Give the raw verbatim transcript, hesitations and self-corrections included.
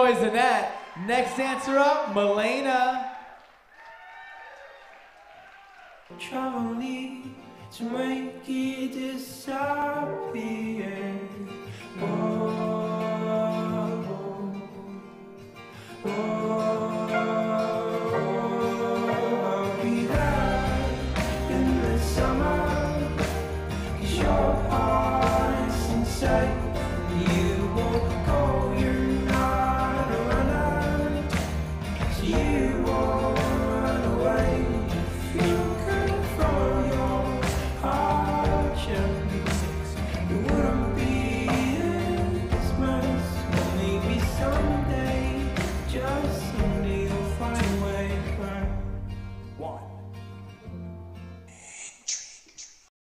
noise in that. Next dancer up, Milena. Trouble me to make it disappear. Oh, oh, oh, I'll be there in the summer, 'cause your heart is inside.